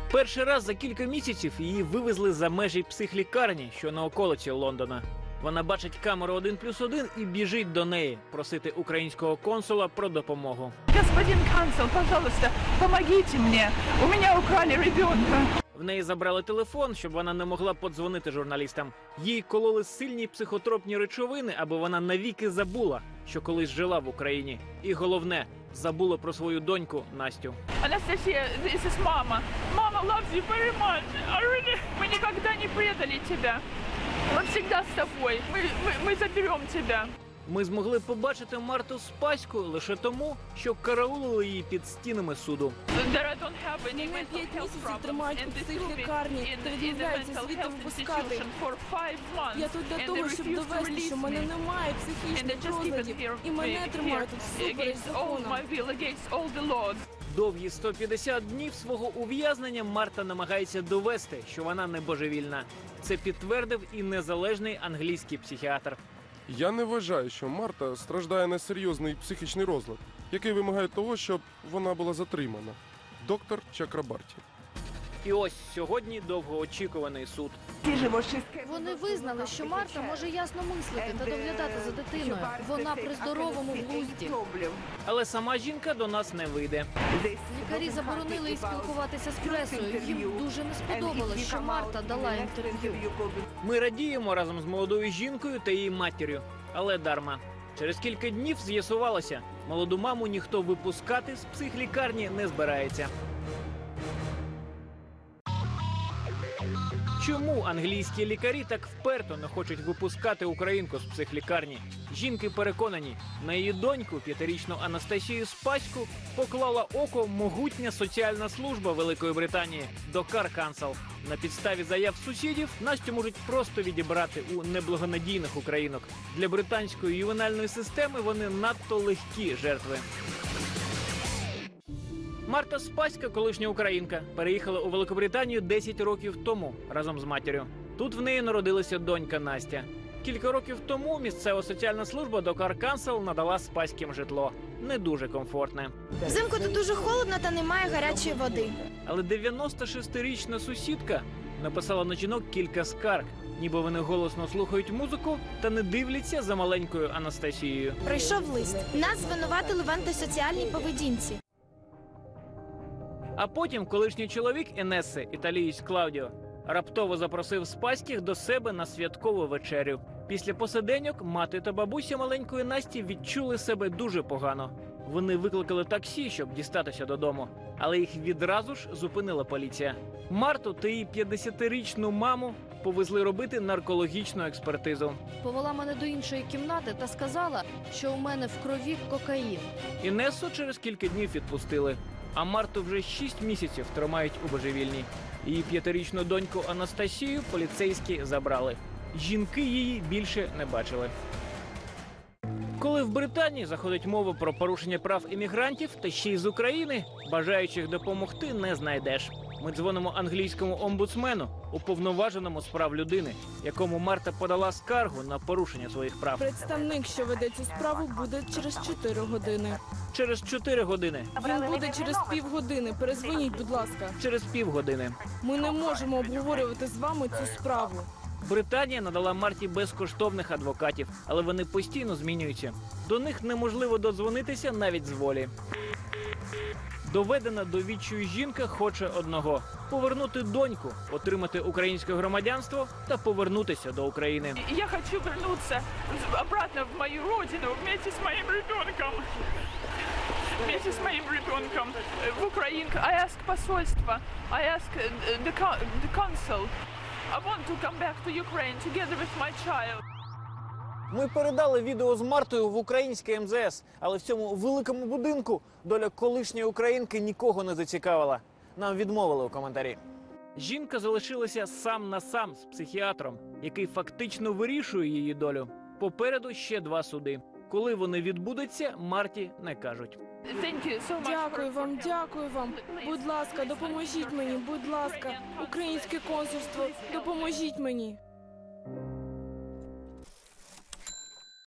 Перший раз за кілька місяців її вивезли за межі психлікарні, що на околиці Лондона. Вона бачить камеру 1+1 і біжить до неї просити українського консула про допомогу. Господин консул, пожалуйста, помогите мне. У меня украли ребенка. В неї забрали телефон, щоб вона не могла подзвонити журналістам. Їй кололи сильні психотропні речовини, аби вона навіки забула, що колись жила в Україні. І головне, забула про свою доньку Настю. Анастасия, this is мама. Мама loves you very much. I really... Мы никогда не предали тебя. Мы всегда с тобой. Мы заберем тебя. Ми змогли побачити Марту Спаську лише тому, що караулили її під стінами суду. Мене 5 місяців тримають у психлікарні та відмовляються звідти випускати. Я тут для того, щоб довести, що в мене немає психічних розладів, і мене тримають тут всупереч закону. Довгі 150 днів свого ув'язнення Марта намагається довести, що вона не божевільна. Це підтвердив і незалежний англійський психіатр. Я не вважаю, що Марта страждає на серйозний психічний розлад, який вимагає того, щоб вона була затримана. Доктор Чакрабарті. І ось сьогодні довгоочікуваний суд. Вони визнали, що Марта може ясно мислити та доглядати за дитиною. Вона при здоровому глузді. Але сама жінка до нас не вийде. Лікарі заборонили їй спілкуватися з пресою. Їм дуже не сподобалось, що Марта дала інтерв'ю. Ми радіємо разом з молодою жінкою та її матір'ю. Але дарма. Через кілька днів з'ясувалося, молоду маму ніхто випускати з психлікарні не збирається. Чому англійські лікарі так вперто не хочуть випускати українку з психлікарні? Жінки переконані, на її доньку, 5-річну Анастасію Спаську, поклала око могутня соціальна служба Великої Британії Докар Кансел. На підставі заяв сусідів Настю можуть просто відібрати у неблагонадійних українок. Для британської ювенальної системи вони надто легкі жертви. Марта Спаська, колишня українка, переїхала у Великобританію 10 років тому разом з матір'ю. Тут в неї народилася донька Настя. Кілька років тому місцева соціальна служба Докар Кансел надала Спаським житло. Не дуже комфортне. Взимку тут дуже холодно та немає гарячої води. Але 96-річна сусідка написала на жінок кілька скарг, ніби вони голосно слухають музику та не дивляться за маленькою Анастасією. Прийшов лист. Нас звинуватили в антисоціальній поведінці. А потім колишній чоловік Інеси, італієць Клаудіо, раптово запросив Спаських до себе на святкову вечерю. Після посиденьок мати та бабуся маленької Насті відчули себе дуже погано. Вони викликали таксі, щоб дістатися додому, але їх відразу ж зупинила поліція. Марту та її 50-річну маму повезли робити наркологічну експертизу. Повела мене до іншої кімнати та сказала, що у мене в крові кокаїн. Інесу через кілька днів відпустили. А Марту вже 6 місяців тримають у божевільній. Її 5-річну доньку Анастасію поліцейські забрали. Жінки її більше не бачили. Коли в Британії заходить мова про порушення прав іммігрантів, та ще й з України, бажаючих допомогти не знайдеш. Ми дзвонимо англійському омбудсмену, уповноваженому з прав людини, якому Марта подала скаргу на порушення своїх прав. Представник, що веде цю справу, буде через 4 години. Через 4 години. Він буде через півгодини. Перезвоніть, будь ласка. Через півгодини. Ми не можемо обговорювати з вами цю справу. Британія надала Марті безкоштовних адвокатів, але вони постійно змінюються. До них неможливо додзвонитися навіть з волі. Доведена до відчаю жінка хоче одного – повернути доньку, отримати українське громадянство та повернутися до України. Я хочу вернуться обратно в мою родину вместе с моим ребенком. Вместе с моим ребенком в Украину. I ask посольство. I ask the consul. I want to come back to Ukraine together with my child. Ми передали відео з Мартою в українське МЗС, але в цьому великому будинку доля колишньої українки нікого не зацікавила. Нам відмовили у коментарі. Жінка залишилася сам на сам з психіатром, який фактично вирішує її долю. Попереду ще 2 суди. Коли вони відбудуться, Марті не кажуть. Дякую вам, дякую вам. Будь ласка, допоможіть мені, будь ласка. Українське консульство, допоможіть мені.